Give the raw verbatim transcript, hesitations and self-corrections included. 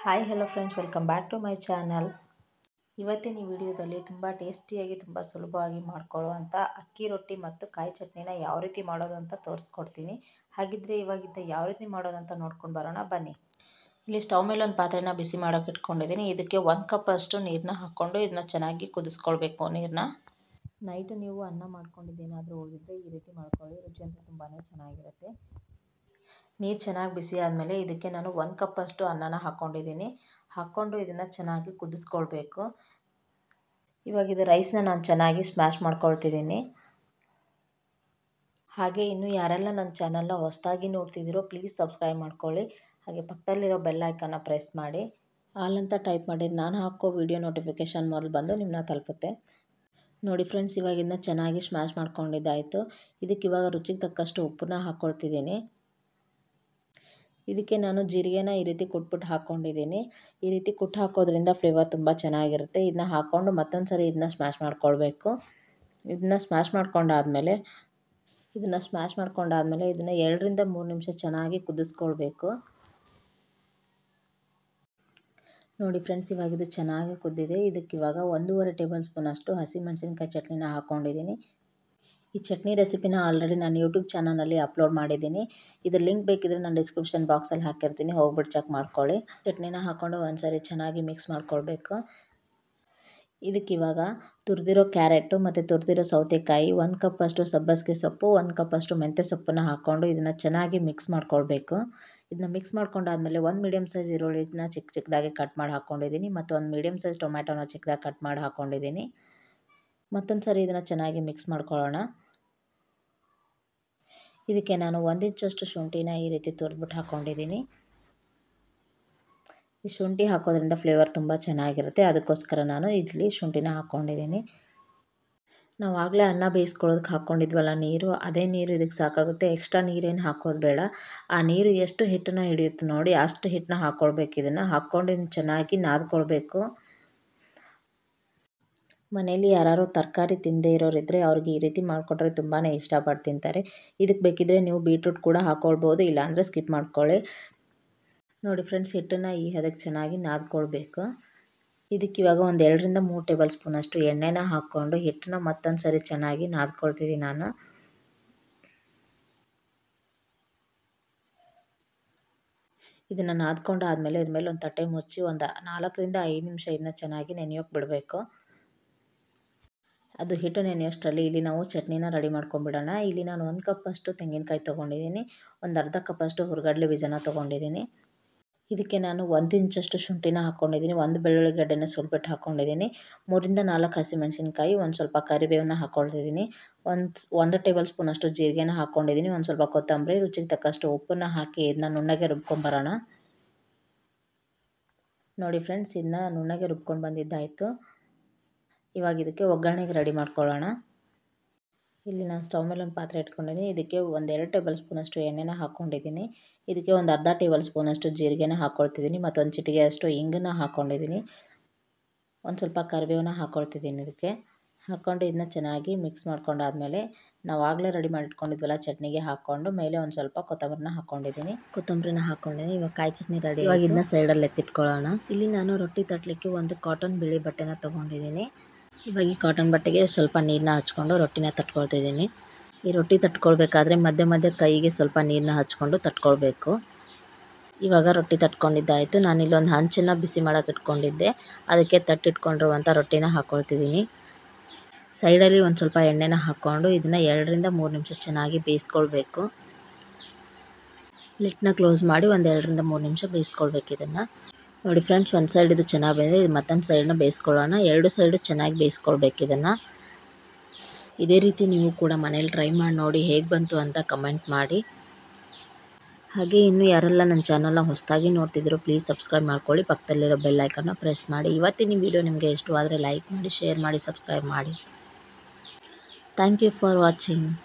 Hi hello friends, welcome back to my channel. ಇವತ್ತಿನ ಈ ವಿಡಿಯೋದಲ್ಲಿ ತುಂಬ ಟೇಸ್ಟಿಯಾಗಿ ತುಂಬ ಸುಲಭವಾಗಿ ಮಾಡ್ಕೊಳ್ಳುವಂಥ ಅಕ್ಕಿ ರೊಟ್ಟಿ ಮತ್ತು ಕಾಯಿ ಚಟ್ನಿನ ಯಾವ ರೀತಿ ಮಾಡೋದು ಅಂತ ತೋರಿಸ್ಕೊಡ್ತೀನಿ. ಹಾಗಿದ್ರೆ ಇವಾಗಿದ್ದ ಯಾವ ರೀತಿ ಮಾಡೋದು ಅಂತ ನೋಡ್ಕೊಂಡು ಬರೋಣ ಬನ್ನಿ. ಇಲ್ಲಿ ಸ್ಟವ್ ಮೇಲೆ ಒಂದು ಪಾತ್ರೆನ ಬಿಸಿ ಮಾಡೋಕೆ ಇಟ್ಕೊಂಡಿದ್ದೀನಿ. ಇದಕ್ಕೆ ಒಂದು ಕಪ್ ಅಷ್ಟು ನೀರನ್ನ ಹಾಕ್ಕೊಂಡು ಇದನ್ನ ಚೆನ್ನಾಗಿ ಕುದಿಸ್ಕೊಳ್ಬೇಕು. ನೀರನ್ನ ನೈಟ್ ನೀವು ಅನ್ನ ಮಾಡ್ಕೊಂಡಿದ್ದೇನಾದರೂ ಉಳಿದಿದ್ದರೆ ಈ ರೀತಿ ಮಾಡ್ಕೊಳ್ಳಿ, ರುಚಿ ಅಂತ ತುಂಬಾ ಚೆನ್ನಾಗಿರುತ್ತೆ. ನೀರು ಚೆನ್ನಾಗಿ ಬಿಸಿ ಆದಮೇಲೆ ಇದಕ್ಕೆ ನಾನು ಒಂದು ಕಪ್ಪಷ್ಟು ಅನ್ನನ ಹಾಕ್ಕೊಂಡಿದ್ದೀನಿ. ಹಾಕ್ಕೊಂಡು ಇದನ್ನು ಚೆನ್ನಾಗಿ ಕುದಿಸ್ಕೊಳ್ಬೇಕು. ಇವಾಗ ಇದು ರೈಸ್ನ ನಾನು ಚೆನ್ನಾಗಿ ಸ್ಮ್ಯಾಶ್ ಮಾಡ್ಕೊಳ್ತಿದ್ದೀನಿ. ಹಾಗೆ ಇನ್ನು ಯಾರೆಲ್ಲ ನನ್ನ ಚಾನಲ್ನ ಹೊಸದಾಗಿ ನೋಡ್ತಿದ್ದೀರೋ ಪ್ಲೀಸ್ ಸಬ್ಸ್ಕ್ರೈಬ್ ಮಾಡ್ಕೊಳ್ಳಿ. ಹಾಗೆ ಪಕ್ಕದಲ್ಲಿರೋ ಬೆಲ್ ಐಕನ್ನ ಪ್ರೆಸ್ ಮಾಡಿ ಆಲ್ ಅಂತ ಟೈಪ್ ಮಾಡಿ ನಾನು ಹಾಕೋ ವಿಡಿಯೋ ನೋಟಿಫಿಕೇಷನ್ ಮೊದಲು ಬಂದು ನಿಮ್ಮನ್ನ ತಲುಪುತ್ತೆ. ನೋಡಿ ಫ್ರೆಂಡ್ಸ್, ಇವಾಗ ಇದನ್ನ ಚೆನ್ನಾಗಿ ಸ್ಮ್ಯಾಶ್ ಮಾಡ್ಕೊಂಡಿದ್ದಾಯಿತು. ಇದಕ್ಕೆ ಇವಾಗ ರುಚಿಗೆ ತಕ್ಕಷ್ಟು ಉಪ್ಪನ್ನ ಹಾಕ್ಕೊಳ್ತಿದ್ದೀನಿ. ಇದಕ್ಕೆ ನಾನು ಜೀರಿಗೆನ ಈ ರೀತಿ ಕುಟ್ಬಿಟ್ಟು ಹಾಕ್ಕೊಂಡಿದ್ದೀನಿ. ಈ ರೀತಿ ಕುಟ್ಟು ಹಾಕೋದ್ರಿಂದ ಫ್ಲೇವರ್ ತುಂಬ ಚೆನ್ನಾಗಿರುತ್ತೆ. ಇದನ್ನ ಹಾಕ್ಕೊಂಡು ಮತ್ತೊಂದು ಸರಿ ಇದನ್ನ ಸ್ಮ್ಯಾಶ್ ಮಾಡ್ಕೊಳ್ಬೇಕು. ಇದನ್ನ ಸ್ಮ್ಯಾಶ್ ಮಾಡ್ಕೊಂಡಾದಮೇಲೆ ಇದನ್ನು ಸ್ಮ್ಯಾಶ್ ಮಾಡ್ಕೊಂಡಾದಮೇಲೆ ಇದನ್ನು ಎರಡರಿಂದ ಮೂರು ನಿಮಿಷ ಚೆನ್ನಾಗಿ ಕುದಿಸ್ಕೊಳ್ಬೇಕು. ನೋಡಿ ಫ್ರೆಂಡ್ಸ್, ಇವಾಗ ಇದು ಚೆನ್ನಾಗಿ ಕುದ್ದಿದೆ. ಇದಕ್ಕೆ ಇವಾಗ ಒಂದೂವರೆ ಟೇಬಲ್ ಸ್ಪೂನಷ್ಟು ಹಸಿಮೆಣಸಿನ್ಕಾಯಿ ಚಟ್ನಿನ ಹಾಕ್ಕೊಂಡಿದ್ದೀನಿ. ಈ ಚಟ್ನಿ ರೆಸಿಪಿನ ಆಲ್ರೆಡಿ ನಾನು ಯೂಟ್ಯೂಬ್ ಚಾನಲಲ್ಲಿ ಅಪ್ಲೋಡ್ ಮಾಡಿದ್ದೀನಿ. ಇದರ ಲಿಂಕ್ ಬೇಕಿದ್ರೆ ನಾನು ಡಿಸ್ಕ್ರಿಪ್ಷನ್ ಬಾಕ್ಸಲ್ಲಿ ಹಾಕಿರ್ತೀನಿ, ಹೋಗ್ಬಿಟ್ಟು ಚೆಕ್ ಮಾಡ್ಕೊಳ್ಳಿ. ಚಟ್ನಿನ ಹಾಕ್ಕೊಂಡು ಒಂದ್ಸರಿ ಚೆನ್ನಾಗಿ ಮಿಕ್ಸ್ ಮಾಡ್ಕೊಳ್ಬೇಕು. ಇದಕ್ಕಿವಾಗ ತುರಿದಿರೋ ಕ್ಯಾರೆಟು ಮತ್ತು ತುರಿದಿರೋ ಸೌತೆಕಾಯಿ, ಒಂದು ಕಪ್ಪಷ್ಟು ಸಬ್ಬಸಿಗೆ ಸೊಪ್ಪು, ಒಂದು ಕಪ್ಪಷ್ಟು ಮೆಂತ್ಯ ಸೊಪ್ಪನ್ನು ಹಾಕ್ಕೊಂಡು ಇದನ್ನು ಚೆನ್ನಾಗಿ ಮಿಕ್ಸ್ ಮಾಡ್ಕೊಳ್ಬೇಕು. ಇದನ್ನ ಮಿಕ್ಸ್ ಮಾಡ್ಕೊಂಡಾದಮೇಲೆ ಒಂದು ಮೀಡಿಯಮ್ ಸೈಜ್ ಈರುಳ್ಳಿನ ಚಿಕ್ಕ ಚಿಕ್ಕದಾಗಿ ಕಟ್ ಮಾಡಿ ಹಾಕ್ಕೊಂಡಿದ್ದೀನಿ ಮತ್ತು ಒಂದು ಮೀಡಿಯಮ್ ಸೈಜ್ ಟೊಮ್ಯಾಟೋನ ಚಿಕ್ಕದಾಗಿ ಕಟ್ ಮಾಡಿ ಹಾಕ್ಕೊಂಡಿದ್ದೀನಿ. ಮತ್ತೊಂದು ಸರಿ ಇದನ್ನು ಚೆನ್ನಾಗಿ ಮಿಕ್ಸ್ ಮಾಡ್ಕೊಳ್ಳೋಣ. ಇದಕ್ಕೆ ನಾನು ಒಂದು ಇಂಚಷ್ಟು ಶುಂಠಿನ ಈ ರೀತಿ ತುರಿದ್ಬಿಟ್ಟು ಹಾಕ್ಕೊಂಡಿದ್ದೀನಿ. ಈ ಶುಂಠಿ ಹಾಕೋದ್ರಿಂದ ಫ್ಲೇವರ್ ತುಂಬ ಚೆನ್ನಾಗಿರುತ್ತೆ, ಅದಕ್ಕೋಸ್ಕರ ನಾನು ಇಲ್ಲಿ ಶುಂಠಿನ ಹಾಕ್ಕೊಂಡಿದ್ದೀನಿ. ನಾವು ಆಗಲೇ ಅನ್ನ ಬೇಯಿಸ್ಕೊಳ್ಳೋದಕ್ಕೆ ಹಾಕ್ಕೊಂಡಿದ್ವಲ್ಲ ನೀರು, ಅದೇ ನೀರು ಇದಕ್ಕೆ ಸಾಕಾಗುತ್ತೆ. ಎಕ್ಸ್ಟ್ರಾ ನೀರೇನು ಹಾಕೋದು ಬೇಡ. ಆ ನೀರು ಎಷ್ಟು ಹಿಟ್ಟನ್ನ ಹಿಡಿಯುತ್ತೆ ನೋಡಿ ಅಷ್ಟು ಹಿಟ್ಟನ್ನ ಹಾಕ್ಕೊಳ್ಬೇಕು. ಇದನ್ನು ಹಾಕ್ಕೊಂಡು ಇದನ್ನು ಚೆನ್ನಾಗಿ ನಾದ್ಕೊಳ್ಬೇಕು. ಮನೇಲಿ ಯಾರು ತರಕಾರಿ ತಿಂದೇ ಇರೋರಿದ್ದರೆ ಅವ್ರಿಗೆ ಈ ರೀತಿ ಮಾಡಿಕೊಟ್ರೆ ತುಂಬಾ ಇಷ್ಟಪಟ್ಟು ತಿಂತಾರೆ. ಇದಕ್ಕೆ ಬೇಕಿದ್ದರೆ ನೀವು ಬೀಟ್ರೂಟ್ ಕೂಡ ಹಾಕ್ಕೊಳ್ಬೋದು, ಇಲ್ಲಾಂದರೆ ಸ್ಕಿಪ್ ಮಾಡ್ಕೊಳ್ಳಿ. ನೋಡಿ ಫ್ರೆಂಡ್ಸ್, ಹಿಟ್ಟನ್ನು ಈ ಹದಕ್ಕೆ ಚೆನ್ನಾಗಿ ನಾದ್ಕೊಳ್ಬೇಕು. ಇದಕ್ಕೆ ಇವಾಗ ಒಂದು ಎರಡರಿಂದ ಮೂರು ಟೇಬಲ್ ಸ್ಪೂನಷ್ಟು ಎಣ್ಣೆನ ಹಾಕ್ಕೊಂಡು ಹಿಟ್ಟನ್ನ ಮತ್ತೊಂದು ಸರಿ ಚೆನ್ನಾಗಿ ನಾದ್ಕೊಳ್ತಿದ್ದೀನಿ ನಾನು. ಇದನ್ನು ನಾದ್ಕೊಂಡು ಆದಮೇಲೆ ಇದ್ರ ಮೇಲೆ ಒಂದು ತಟ್ಟೆ ಮುಚ್ಚಿ ಒಂದು ನಾಲ್ಕರಿಂದ ಐದು ನಿಮಿಷ ಇದನ್ನ ಚೆನ್ನಾಗಿ ನೆನೆಯೋಕೆ ಬಿಡಬೇಕು. ಅದು ಹಿಟ್ಟು ನೆನೆಯೋಷ್ಟರಲ್ಲಿ ಇಲ್ಲಿ ನಾವು ಚಟ್ನಿನ ರೆಡಿ ಮಾಡ್ಕೊಂಡ್ಬಿಡೋಣ. ಇಲ್ಲಿ ನಾನು ಒಂದು ಕಪ್ಪಷ್ಟು ತೆಂಗಿನಕಾಯಿ ತೊಗೊಂಡಿದ್ದೀನಿ, ಒಂದು ಅರ್ಧ ಕಪ್ಪಷ್ಟು ಹುರ್ಗಡ್ಲೆ ಬೀಜನ ತೊಗೊಂಡಿದ್ದೀನಿ. ಇದಕ್ಕೆ ನಾನು ಒಂದು ಇಂಚಷ್ಟು ಶುಂಠಿನ ಹಾಕ್ಕೊಂಡಿದ್ದೀನಿ, ಒಂದು ಬೆಳ್ಳುಳ್ಳಿ ಗಡ್ಡೆನ ಸುಲ್ಬಿಟ್ಟು ಹಾಕ್ಕೊಂಡಿದ್ದೀನಿ, ಮೂರಿಂದ ನಾಲ್ಕು ಹಸಿಮೆಣಸಿನ್ಕಾಯಿ, ಒಂದು ಸ್ವಲ್ಪ ಕರಿಬೇವನ್ನ ಹಾಕ್ಕೊಳ್ತಿದ್ದೀನಿ, ಒಂದು ಒಂದು ಟೇಬಲ್ ಸ್ಪೂನಷ್ಟು ಜೀರಿಗೆನ ಹಾಕ್ಕೊಂಡಿದ್ದೀನಿ, ಒಂದು ಸ್ವಲ್ಪ ಕೊತ್ತಂಬರಿ, ರುಚಿಗೆ ತಕ್ಕಷ್ಟು ಉಪ್ಪನ್ನು ಹಾಕಿ ಇದನ್ನ ನುಣ್ಣಗೆ ರುಬ್ಕೊಂಬರೋಣ. ನೋಡಿ ಫ್ರೆಂಡ್ಸ್, ಇದನ್ನ ನುಣ್ಣಗೆ ರುಬ್ಕೊಂಡು ಬಂದಿದ್ದಾಯಿತು. ಇವಾಗ ಇದಕ್ಕೆ ಒಗ್ಗರಣೆಗೆ ರೆಡಿ ಮಾಡ್ಕೊಳ್ಳೋಣ. ಇಲ್ಲಿ ನಾನು ಸ್ಟವ್ ಮೇಲೆ ಒಂದು ಪಾತ್ರೆ ಇಟ್ಕೊಂಡಿದ್ದೀನಿ. ಇದಕ್ಕೆ ಒಂದೆರಡು ಟೇಬಲ್ ಸ್ಪೂನಷ್ಟು ಎಣ್ಣೆನ ಹಾಕ್ಕೊಂಡಿದ್ದೀನಿ. ಇದಕ್ಕೆ ಒಂದು ಅರ್ಧ ಟೇಬಲ್ ಸ್ಪೂನಷ್ಟು ಜೀರಿಗೆನ ಹಾಕ್ಕೊಳ್ತಿದ್ದೀನಿ ಮತ್ತು ಒಂದು ಚಿಟಿಗೆ ಅಷ್ಟು ಇಂಗನ್ನ ಹಾಕ್ಕೊಂಡಿದ್ದೀನಿ, ಒಂದು ಸ್ವಲ್ಪ ಕರಿಬೇವನ್ನ ಹಾಕ್ಕೊಳ್ತಿದ್ದೀನಿ. ಇದಕ್ಕೆ ಹಾಕ್ಕೊಂಡು ಇದನ್ನ ಚೆನ್ನಾಗಿ ಮಿಕ್ಸ್ ಮಾಡ್ಕೊಂಡಾದಮೇಲೆ ನಾವು ಆಗಲೇ ರೆಡಿ ಮಾಡಿಟ್ಕೊಂಡಿದ್ವಲ್ಲ ಚಟ್ನಿಗೆ ಹಾಕ್ಕೊಂಡು ಮೇಲೆ ಒಂದು ಸ್ವಲ್ಪ ಕೊತ್ತಂಬರಿನ ಹಾಕ್ಕೊಂಡಿದ್ದೀನಿ ಕೊತ್ತಂಬರಿನ ಹಾಕ್ಕೊಂಡಿದ್ದೀನಿ ಇವಾಗ ಕಾಯಿ ಚಟ್ನಿ ರೆಡಿ. ಇವಾಗ ಇದನ್ನ ಸೈಡಲ್ಲಿ ಎತ್ತಿಟ್ಕೊಳ್ಳೋಣ. ಇಲ್ಲಿ ನಾನು ರೊಟ್ಟಿ ತಟ್ಟಲಿಕ್ಕೆ ಒಂದು ಕಾಟನ್ ಬಿಳಿ ಬಟ್ಟೆನ ತೊಗೊಂಡಿದ್ದೀನಿ. ಇವಾಗ ಈ ಕಾಟನ್ ಬಟ್ಟೆಗೆ ಸ್ವಲ್ಪ ನೀರನ್ನ ಹಚ್ಕೊಂಡು ರೊಟ್ಟಿನ ತಟ್ಕೊಳ್ತಿದ್ದೀನಿ. ಈ ರೊಟ್ಟಿ ತಟ್ಕೊಳ್ಬೇಕಾದ್ರೆ ಮಧ್ಯೆ ಮಧ್ಯೆ ಕೈಗೆ ಸ್ವಲ್ಪ ನೀರನ್ನ ಹಚ್ಕೊಂಡು ತಟ್ಕೊಳ್ಬೇಕು. ಇವಾಗ ರೊಟ್ಟಿ ತಟ್ಕೊಂಡಿದ್ದಾಯಿತು. ನಾನಿಲ್ಲಿ ಒಂದು ಹಂಚನ್ನು ಬಿಸಿ ಮಾಡೋಕೆ ಇಟ್ಕೊಂಡಿದ್ದೆ, ಅದಕ್ಕೆ ತಟ್ಟಿಟ್ಕೊಂಡಿರುವಂಥ ರೊಟ್ಟಿನ ಹಾಕ್ಕೊಳ್ತಿದ್ದೀನಿ. ಸೈಡಲ್ಲಿ ಒಂದು ಸ್ವಲ್ಪ ಎಣ್ಣೆನ ಹಾಕ್ಕೊಂಡು ಇದನ್ನು ಎರಡರಿಂದ ಮೂರು ನಿಮಿಷ ಚೆನ್ನಾಗಿ ಬೇಯಿಸ್ಕೊಳ್ಬೇಕು. ಲಿಟ್ನ ಕ್ಲೋಸ್ ಮಾಡಿ ಒಂದು ಎರಡರಿಂದ ಮೂರು ನಿಮಿಷ ಬೇಯಿಸ್ಕೊಳ್ಬೇಕು ಇದನ್ನು. ನೋಡಿ ಫ್ರೆಂಡ್ಸ್, ಒಂದು ಸೈಡ್ ಇದು ಚೆನ್ನಾಗಿ ಬೇಯಿದೆ, ಇದು ಮತ್ತೊಂದು ಸೈಡನ್ನ ಬೇಯಿಸ್ಕೊಳ್ಳೋಣ. ಎರಡು ಸೈಡು ಚೆನ್ನಾಗಿ ಬೇಯಿಸ್ಕೊಳ್ಬೇಕು ಇದನ್ನು. ಇದೇ ರೀತಿ ನೀವು ಕೂಡ ಮನೇಲಿ ಟ್ರೈ ಮಾಡಿ ನೋಡಿ, ಹೇಗೆ ಬಂತು ಅಂತ ಕಮೆಂಟ್ ಮಾಡಿ. ಹಾಗೆ ಇನ್ನು ಯಾರೆಲ್ಲ ನನ್ನ ಚಾನಲ್ನ ಹೊಸದಾಗಿ ನೋಡ್ತಿದ್ರು ಪ್ಲೀಸ್ ಸಬ್ಸ್ಕ್ರೈಬ್ ಮಾಡ್ಕೊಳ್ಳಿ, ಪಕ್ಕದಲ್ಲಿರೋ ಬೆಲ್ ಐಕನ್ನ ಪ್ರೆಸ್ ಮಾಡಿ. ಇವತ್ತಿನ ವಿಡಿಯೋ ನಿಮಗೆ ಇಷ್ಟವಾದರೆ ಲೈಕ್ ಮಾಡಿ, ಶೇರ್ ಮಾಡಿ, ಸಬ್ಸ್ಕ್ರೈಬ್ ಮಾಡಿ. Thank you for watching.